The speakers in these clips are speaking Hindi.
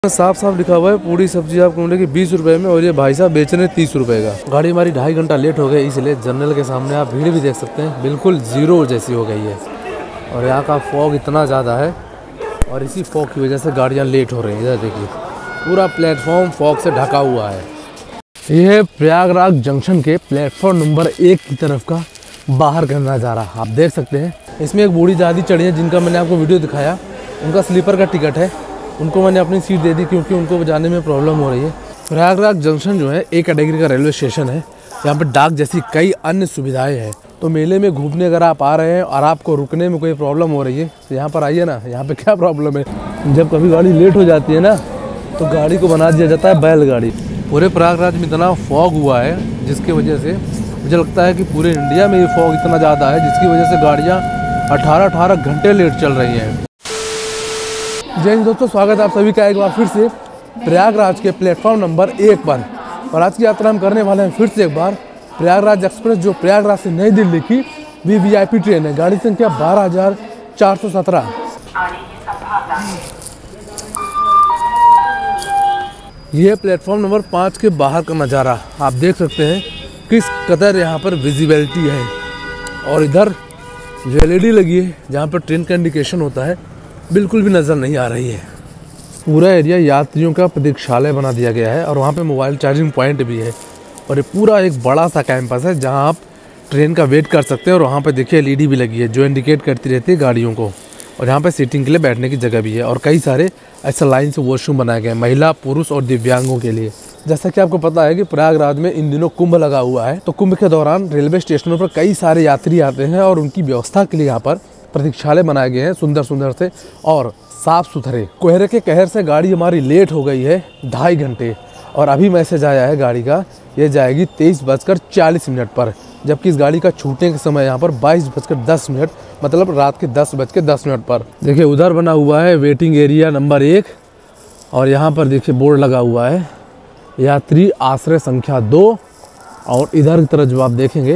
साफ साफ लिखा हुआ है पूरी सब्जी आपको मिलेगी 20 रुपए में और ये भाई साहब बेच रहे 30 रुपए का। गाड़ी हमारी 2.5 घंटा लेट हो गई, इसलिए जर्नल के सामने आप भीड़ भी देख सकते हैं, बिल्कुल जीरो जैसी हो गई है। और यहाँ का फॉग इतना ज़्यादा है और इसी फॉग की वजह से गाड़ियाँ लेट हो रही हैं। इधर देखिए पूरा प्लेटफॉर्म फॉग से ढका हुआ है। यह है प्रयागराज जंक्शन के प्लेटफॉर्म नंबर 1 की तरफ का बाहर का नज़ारा आप देख सकते हैं। इसमें एक बूढ़ी दादी चढ़ी है जिनका मैंने आपको वीडियो दिखाया, उनका स्लीपर का टिकट है, उनको मैंने अपनी सीट दे दी क्योंकि उनको जाने में प्रॉब्लम हो रही है। प्रयागराज जंक्शन जो है एक कैटेगरी का रेलवे स्टेशन है, यहाँ पर डाक जैसी कई अन्य सुविधाएं हैं। तो मेले में घूमने अगर आप आ रहे हैं और आपको रुकने में कोई प्रॉब्लम हो रही है तो यहाँ पर आइए ना। यहाँ पे क्या प्रॉब्लम है, जब कभी गाड़ी लेट हो जाती है ना तो गाड़ी को बना दिया जाता है बैलगाड़ी। पूरे प्रयागराज में इतना फॉग हुआ है जिसकी वजह से मुझे लगता है कि पूरे इंडिया में ये फॉग इतना ज़्यादा है जिसकी वजह से गाड़ियाँ 18 घंटे लेट चल रही हैं। जय हिंद दोस्तों, स्वागत है आप सभी का एक बार फिर से प्रयागराज के प्लेटफॉर्म नंबर 1 पर। और आज की यात्रा हम करने वाले हैं फिर से एक बार प्रयागराज एक्सप्रेस, जो प्रयागराज से नई दिल्ली की वीवीआईपी ट्रेन है। गाड़ी संख्या 12,417। यह प्लेटफॉर्म नंबर 5 के बाहर का नज़ारा आप देख सकते हैं किस कदर यहाँ पर विजिबिलिटी है। और इधर जो LED लगी है जहाँ पर ट्रेन का इंडिकेशन होता है बिल्कुल भी नज़र नहीं आ रही है। पूरा एरिया यात्रियों का प्रतीक्षालय बना दिया गया है और वहाँ पे मोबाइल चार्जिंग पॉइंट भी है। और ये पूरा एक बड़ा सा कैंपस है जहाँ आप ट्रेन का वेट कर सकते हैं। और वहाँ पे देखिए LED भी लगी है जो इंडिकेट करती रहती है गाड़ियों को। और यहाँ पे सीटिंग के लिए बैठने की जगह भी है और कई सारे ऐसा लाइन से वॉशरूम बनाए गए हैं महिला, पुरुष और दिव्यांगों के लिए। जैसा कि आपको पता है कि प्रयागराज में इन दिनों कुंभ लगा हुआ है, तो कुंभ के दौरान रेलवे स्टेशनों पर कई सारे यात्री आते हैं और उनकी व्यवस्था के लिए यहाँ पर प्रतीक्षालय बनाए गए हैं सुंदर सुंदर से और साफ सुथरे। कोहरे के कहर से गाड़ी हमारी लेट हो गई है 2.5 घंटे और अभी मैसेज आया है गाड़ी का, ये जाएगी 23:40 पर, जबकि इस गाड़ी का छूटने के समय यहाँ पर 22:10, मतलब रात के 10:10 पर। देखिए उधर बना हुआ है वेटिंग एरिया नंबर 1 और यहाँ पर देखिए बोर्ड लगा हुआ है यात्री आश्रय संख्या 2। और इधर की तरफ जब आप देखेंगे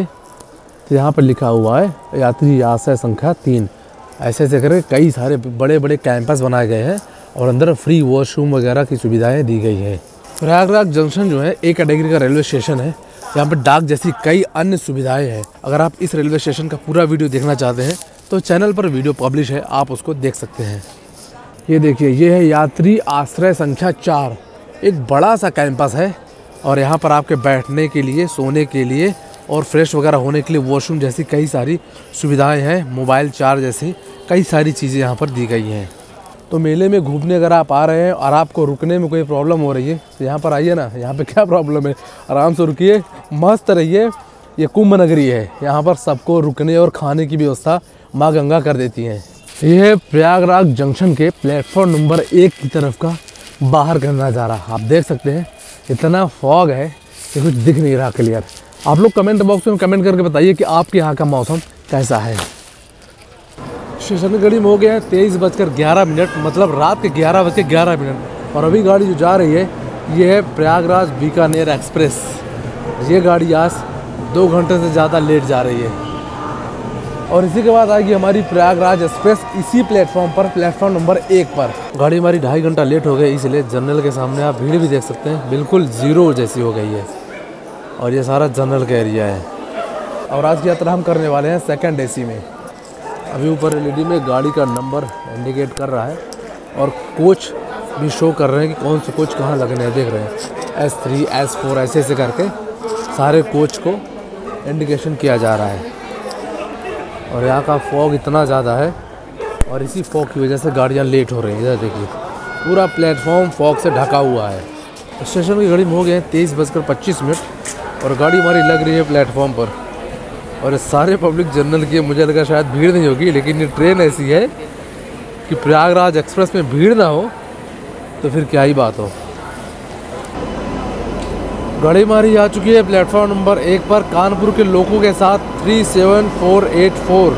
तो यहाँ पर लिखा हुआ है यात्री आश्रय संख्या 3। ऐसे ऐसे करके कई सारे बड़े बड़े कैंपस बनाए गए हैं और अंदर फ्री वॉशरूम वगैरह की सुविधाएं दी गई हैं। प्रयागराज जंक्शन जो है एक कैटेगरी का रेलवे स्टेशन है, यहाँ पर डाक जैसी कई अन्य सुविधाएं हैं। अगर आप इस रेलवे स्टेशन का पूरा वीडियो देखना चाहते हैं तो चैनल पर वीडियो पब्लिश है, आप उसको देख सकते हैं। ये देखिए ये है यात्री आश्रय संख्या 4, एक बड़ा सा कैंपस है और यहाँ पर आपके बैठने के लिए, सोने के लिए और फ्रेश वगैरह होने के लिए वॉशरूम जैसी कई सारी सुविधाएं हैं। मोबाइल चार्ज जैसी कई सारी चीज़ें यहाँ पर दी गई हैं। तो मेले में घूमने अगर आप आ रहे हैं और आपको रुकने में कोई प्रॉब्लम हो रही है तो यहाँ पर आइए ना। यहाँ पे क्या प्रॉब्लम है, आराम से रुकिए, मस्त रहिए। ये कुंभ नगरी है, यहाँ पर सबको रुकने और खाने की व्यवस्था माँ गंगा कर देती हैं। यह है प्रयागराज जंक्शन के प्लेटफॉर्म नंबर 1 की तरफ का बाहर का नज़ारा आप देख सकते हैं। इतना फॉग है कि कुछ दिख नहीं रहा क्लियर। आप लोग कमेंट बॉक्स में कमेंट करके बताइए कि आपके यहाँ का मौसम कैसा है। स्टेशन की घड़ी में हो गया है 23:11, मतलब रात के 11:11। और अभी गाड़ी जो जा रही है ये है प्रयागराज बीकानेर एक्सप्रेस। ये गाड़ी आज 2 घंटे से ज़्यादा लेट जा रही है। और इसी के बाद आएगी हमारी प्रयागराज एक्सप्रेस इसी प्लेटफॉर्म पर, प्लेटफॉर्म नंबर 1 पर। गाड़ी हमारी 2.5 घंटा लेट हो गई, इसलिए जर्नल के सामने आप भीड़ भी देख सकते हैं, बिल्कुल जीरो जैसी हो गई है। और ये सारा जनरल का एरिया है। और आज की यात्रा हम करने वाले हैं 2nd AC में। अभी ऊपर LED में गाड़ी का नंबर इंडिकेट कर रहा है और कोच भी शो कर रहे हैं कि कौन से कोच कहाँ लगने हैं। देख रहे हैं S3, S4 ऐसे ऐसे करके सारे कोच को इंडिकेशन किया जा रहा है। और यहाँ का फॉग इतना ज़्यादा है और इसी फॉग की वजह से गाड़ियाँ लेट हो रही हैं। इधर देखिए पूरा प्लेटफॉर्म फॉग से ढका हुआ है। स्टेशन की घड़ी में हो गए हैं 23:25 और गाड़ी हमारी लग रही है प्लेटफॉर्म पर। और ये सारे पब्लिक जनरल की, मुझे लगा शायद भीड़ नहीं होगी, लेकिन ये ट्रेन ऐसी है कि प्रयागराज एक्सप्रेस में भीड़ ना हो तो फिर क्या ही बात हो। गाड़ी हमारी आ चुकी है प्लेटफॉर्म नंबर 1 पर कानपुर के लोगों के साथ 37484।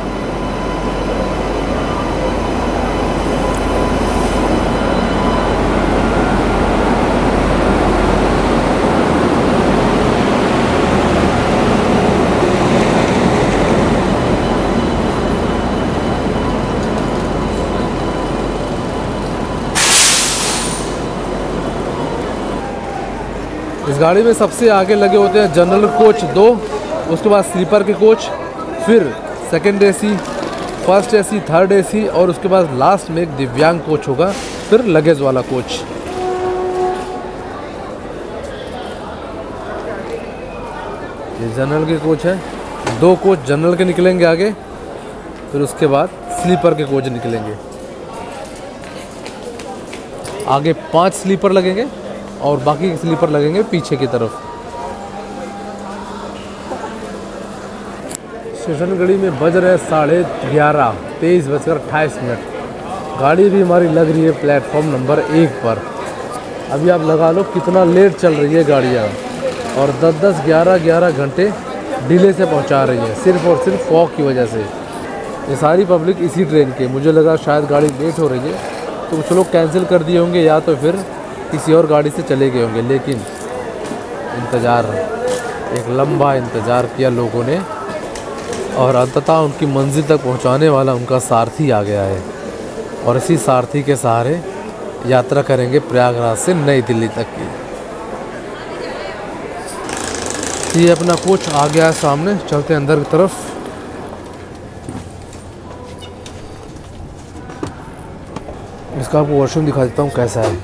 इस गाड़ी में सबसे आगे लगे होते हैं जनरल कोच 2, उसके बाद स्लीपर के कोच, फिर second AC, first AC, third AC और उसके बाद लास्ट में एक दिव्यांग कोच होगा, फिर लगेज वाला कोच। ये जनरल के कोच है, 2 कोच जनरल के निकलेंगे आगे, फिर उसके बाद स्लीपर के कोच निकलेंगे। आगे 5 स्लीपर लगेंगे और बाकी स्लीपर लगेंगे पीछे की तरफ। स्टेशनगढ़ी में बज रहे 11:30, 23:28। गाड़ी भी हमारी लग रही है प्लेटफॉर्म नंबर 1 पर। अभी आप लगा लो कितना लेट चल रही है गाड़ियाँ, और 10-10, 11-11 घंटे डिले से पहुँचा रही है, सिर्फ और सिर्फ फॉग की वजह से। ये सारी पब्लिक इसी ट्रेन के, मुझे लगा शायद गाड़ी लेट हो रही है तो कुछ लोग कैंसिल कर दिए होंगे या तो फिर किसी और गाड़ी से चले गए होंगे, लेकिन इंतज़ार, एक लंबा इंतज़ार किया लोगों ने और अंततः उनकी मंजिल तक पहुंचाने वाला उनका सारथी आ गया है। और इसी सारथी के सहारे यात्रा करेंगे प्रयागराज से नई दिल्ली तक की। ये अपना कोच आ गया है सामने, चलते हैं अंदर की तरफ। इसका आपको वॉशरूम दिखा देता हूँ कैसा है।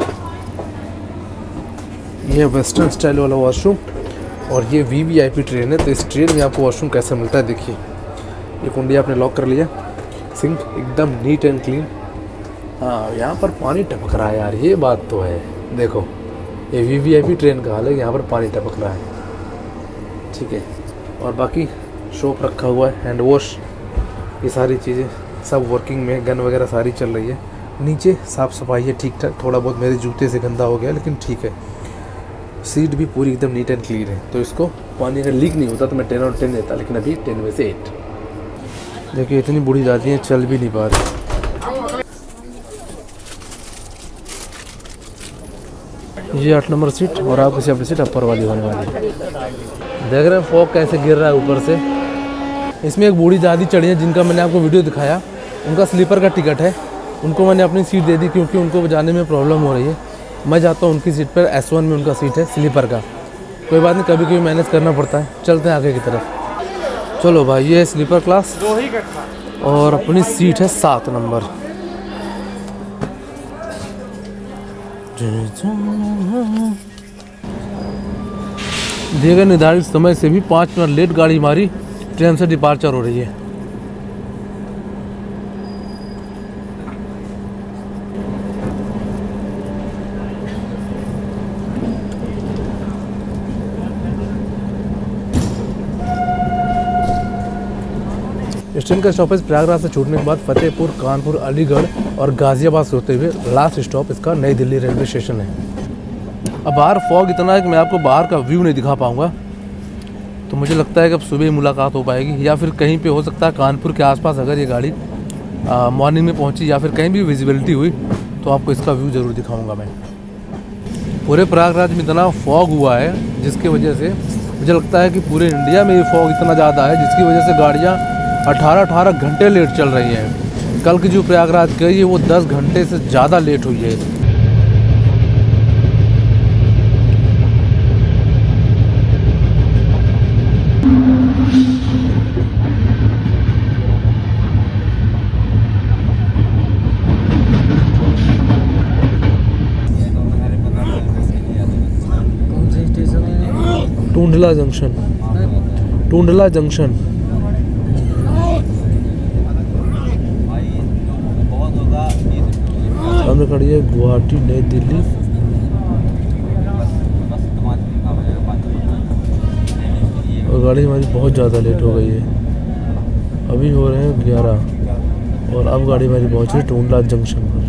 ये वेस्टर्न स्टाइल वाला वॉशरूम और ये VVIP ट्रेन है, तो इस ट्रेन में आपको वॉशरूम कैसा मिलता है देखिए। ये कुंडी आपने लॉक कर लिया, सिंक एकदम नीट एंड क्लीन। हाँ, यहाँ पर पानी टपक रहा है यार, ये बात तो है। देखो ये VVIP ट्रेन का हाल है, यहाँ पर पानी टपक रहा है, ठीक है। और बाकी शॉप रखा हुआ है, हैंड वॉश, ये सारी चीज़ें सब वर्किंग में, गन वगैरह सारी चल रही है। नीचे साफ़ सफाई है ठीक ठाक, थोड़ा बहुत मेरे जूते से गंदा हो गया लेकिन ठीक है। सीट भी पूरी एकदम नीट एंड क्लीन है, तो इसको पानी अगर लीक नहीं होता तो मैं 10 और 10 देता, लेकिन अभी 10 में से 8। देखिए इतनी बूढ़ी जाती हैं, चल भी नहीं पा रही। ये 8 नंबर सीट और आपकी सेफ्टी सीट अपर वाली होने वाली है। देख रहे हैं फॉग कैसे गिर रहा है ऊपर से। इसमें एक बूढ़ी दादी चढ़ी है जिनका मैंने आपको वीडियो दिखाया, उनका स्लीपर का टिकट है, उनको मैंने अपनी सीट दे दी क्योंकि उनको जाने में प्रॉब्लम हो रही है। मैं जाता हूँ उनकी सीट पर, S1 में उनका सीट है स्लीपर का। कोई बात नहीं, कभी कभी मैनेज करना पड़ता है। चलते हैं आगे की तरफ। चलो भाई, ये है स्लीपर क्लास और अपनी सीट है 7 नंबर। दिए गए निर्धारित समय से भी 5 मिनट लेट गाड़ी हमारी ट्रेन से डिपार्चर हो रही है। इस ट्रेन का स्टॉपेज प्रयागराज से छूटने के बाद फतेहपुर, कानपुर, अलीगढ़ और गाजियाबाद से होते हुए लास्ट स्टॉप इसका नई दिल्ली रेलवे स्टेशन है। अब बाहर फॉग इतना है कि मैं आपको बाहर का व्यू नहीं दिखा पाऊँगा, तो मुझे लगता है कि अब सुबह ही मुलाकात हो पाएगी, या फिर कहीं पे हो सकता है कानपुर के आसपास अगर ये गाड़ी मॉर्निंग में पहुंची या फिर कहीं भी विजिबिलिटी हुई तो आपको इसका व्यू ज़रूर दिखाऊंगा मैं। पूरे प्रयागराज में इतना फॉग हुआ है जिसकी वजह से मुझे लगता है कि पूरे इंडिया में ये फॉग इतना ज़्यादा है जिसकी वजह से गाड़ियाँ 18 घंटे लेट चल रही हैं। कल की जो प्रयागराज गई है वो 10 घंटे से ज़्यादा लेट हुई है। Tundla junction, Tundla junction. सामने खड़ी है गुवाहाटी नई दिल्ली। और गाड़ी हमारी बहुत ज़्यादा लेट हो गई है, अभी हो रहे हैं 11 और अब गाड़ी हमारी पहुँच रही है टूंडला जंक्शन पर।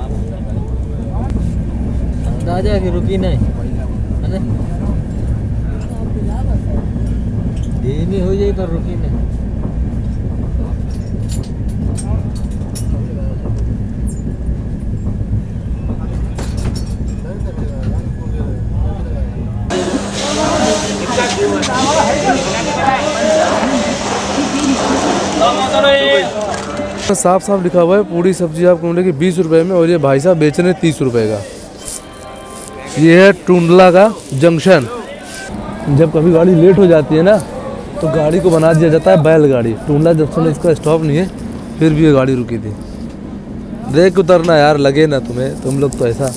दादा की रुकी नहीं धीमी हो जाए पर रुकी नहीं। साफ साफ लिखा हुआ है पूरी सब्जी आपको मिलेगी 20 रुपए में और ये भाई साहब बेच रहे हैं 30 रुपए का। ये है टुंडला का जंक्शन। जब कभी गाड़ी लेट हो जाती है ना तो गाड़ी को बना दिया जाता है बैलगाड़ी। टुंडला जंक्शन इसका स्टॉप नहीं है, फिर भी ये गाड़ी रुकी थी। देख उतरना यार, लगे ना तुम्हें, तुम लोग तो ऐसा।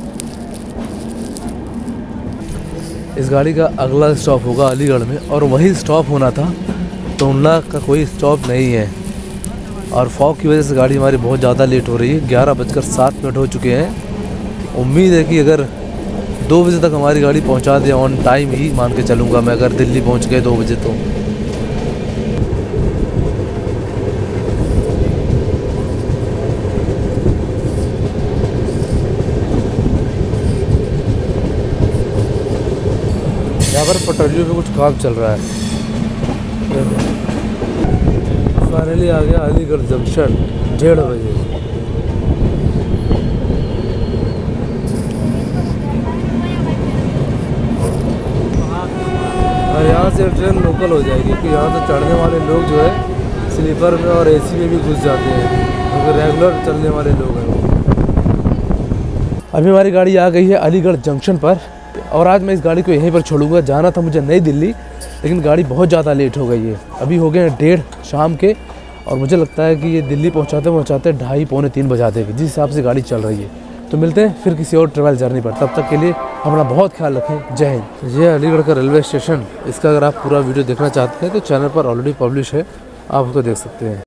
इस गाड़ी का अगला स्टॉप होगा अलीगढ़ में, और वही स्टॉप होना था, टुंडला का कोई स्टॉप नहीं है। और फॉग की वजह से गाड़ी हमारी बहुत ज़्यादा लेट हो रही है। 11:07 हो चुके हैं। उम्मीद है कि अगर 2 बजे तक हमारी गाड़ी पहुंचा दे, ऑन टाइम ही मान के चलूँगा मैं, अगर दिल्ली पहुंच गए 2 बजे तो। यहाँ पर पटरियों पे कुछ काम चल रहा है। फाइनली आ गया अलीगढ़ जंक्शन 1:30 बजे। और यहाँ से ट्रेन लोकल हो जाएगी, क्योंकि यहाँ से चढ़ने वाले लोग जो है स्लीपर में और एसी में भी घुस जाते हैं, क्योंकि रेगुलर चलने वाले लोग हैं। अभी हमारी गाड़ी आ गई है अलीगढ़ जंक्शन पर, और आज मैं इस गाड़ी को यहीं पर छोड़ूंगा। जाना था मुझे नई दिल्ली, लेकिन गाड़ी बहुत ज़्यादा लेट हो गई है। अभी हो गए हैं 1:30 शाम के, और मुझे लगता है कि ये दिल्ली पहुंचाते 2:30 पौने 3 बजा देगी, जिस हिसाब से गाड़ी चल रही है। तो मिलते हैं फिर किसी और ट्रैवल जर्नी पर, तब तक के लिए अपना बहुत ख्याल रखें। जय हिंद। ये अलीगढ़ का रेलवे स्टेशन, इसका अगर आप पूरा वीडियो देखना चाहते हैं तो चैनल पर ऑलरेडी पब्लिश है, आप उसको देख सकते हैं।